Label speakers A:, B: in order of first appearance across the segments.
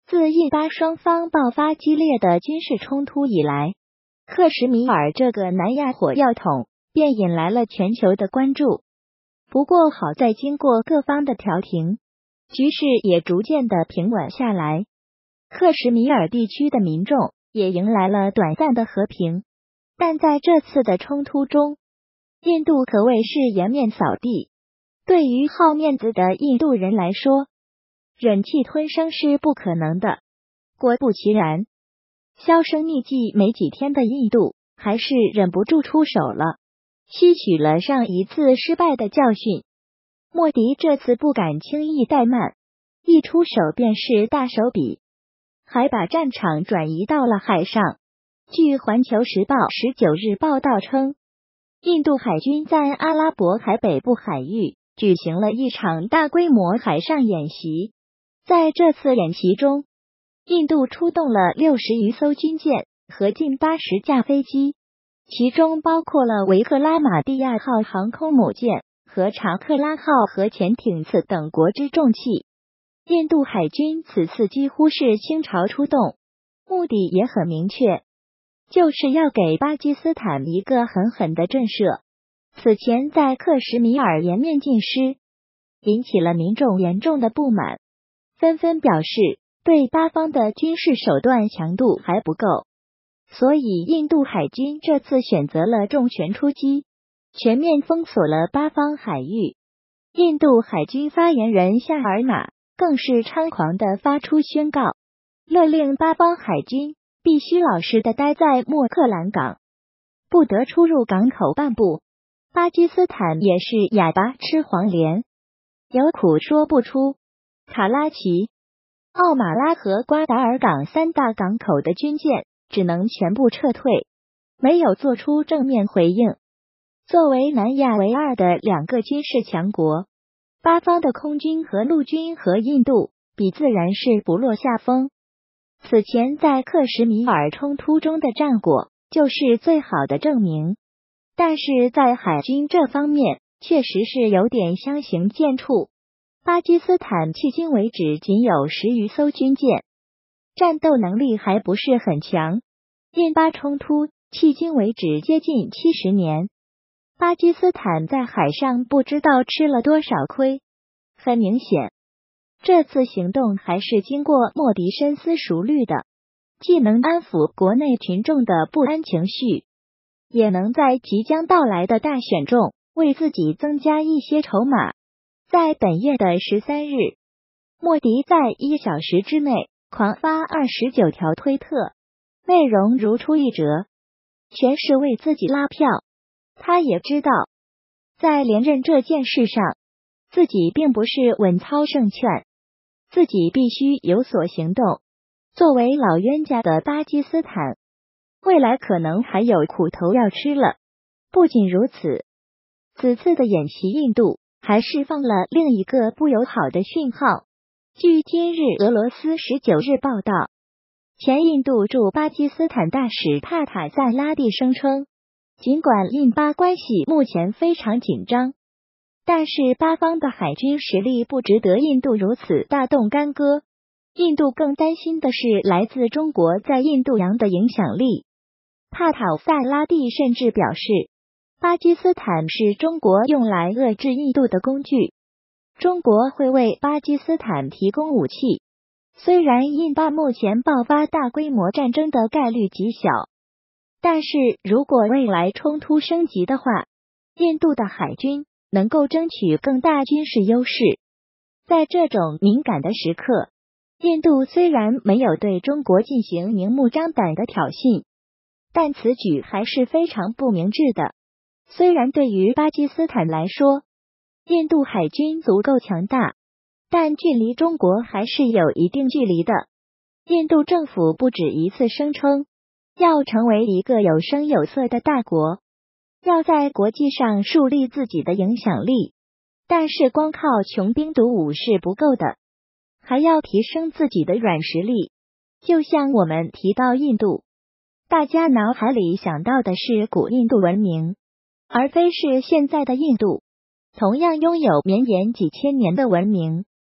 A: 自印巴双方爆发激烈的军事冲突以来，克什米尔这个南亚火药桶便引来了全球的关注。不过好在经过各方的调停，局势也逐渐的平稳下来，克什米尔地区的民众也迎来了短暂的和平。但在这次的冲突中，印度可谓是颜面扫地。对于好面子的印度人来说，忍气吞声是不可能的。果不其然，销声匿迹没几天的印度还是忍不住出手了，吸取了上一次失败的教训。莫迪这次不敢轻易怠慢，一出手便是大手笔，还把战场转移到了海上。据环球时报19日报道称，印度海军在阿拉伯海北部海域举行了一场大规模海上演习。在这次演习中，印度出动了60余艘军舰和近80架飞机，其中包括了维克拉玛蒂亚号航空母舰和查克拉号核潜艇次等国之重器。印度海军此次几乎是倾巢出动，目的也很明确，就是要给巴基斯坦一个狠狠的震慑。此前在克什米尔颜面尽失，引起了民众严重的不满，纷纷表示对巴方的军事手段强度还不够，所以印度海军这次选择了重拳出击，全面封锁了巴方海域。印度海军发言人夏尔马更是猖狂地发出宣告，勒令巴方海军必须老实地待在莫克兰港，不得出入港口半步。巴基斯坦也是哑巴吃黄连，有苦说不出。卡拉奇、奥马拉和瓜达尔港3大港口的军舰只能全部撤退，没有做出正面回应。作为南亚唯二的2个军事强国，巴方的空军和陆军和印度比自然是不落下风。此前在克什米尔冲突中的战果就是最好的证明，但是在海军这方面确实是有点相形见绌。巴基斯坦迄今为止仅有10余艘军舰，战斗能力还不是很强。印巴冲突迄今为止接近70年，巴基斯坦在海上不知道吃了多少亏。很明显，这次行动还是经过莫迪深思熟虑的，既能安抚国内群众的不安情绪，也能在即将到来的大选中为自己增加一些筹码。在本月的13日，莫迪在1小时之内狂发29条推特，内容如出一辙，全是为自己拉票。他也知道，在连任这件事上，自己并不是稳操胜券，自己必须有所行动。作为老冤家的巴基斯坦，未来可能还有苦头要吃了。不仅如此，此次的演习印度还释放了另一个不友好的讯号。据今日俄罗斯19日报道，前印度驻巴基斯坦大使帕塔赞拉蒂声称，尽管印巴关系目前非常紧张，但是巴方的海军实力不值得印度如此大动干戈。印度更担心的是来自中国在印度洋的影响力。帕塔赞拉蒂甚至表示，巴基斯坦是中国用来遏制印度的工具，中国会为巴基斯坦提供武器。虽然印巴目前爆发大规模战争的概率极小，但是如果未来冲突升级的话，印度的海军能够争取更大军事优势。在这种敏感的时刻，印度虽然没有对中国进行明目张胆的挑衅，但此举还是非常不明智的。虽然对于巴基斯坦来说，印度海军足够强大，但距离中国还是有一定距离的。印度政府不止一次声称，要成为一个有声有色的大国，要在国际上树立自己的影响力。但是光靠穷兵黩武是不够的，还要提升自己的软实力。就像我们提到印度，大家脑海里想到的是古印度文明，而非是现在的印度，同样拥有绵延几千年的文明。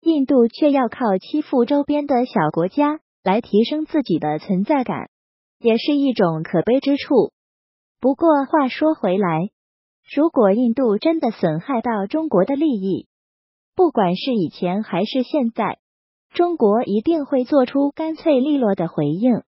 A: 印度却要靠欺负周边的小国家来提升自己的存在感，也是一种可悲之处。不过话说回来，如果印度真的损害到中国的利益，不管是以前还是现在，中国一定会做出干脆利落的回应。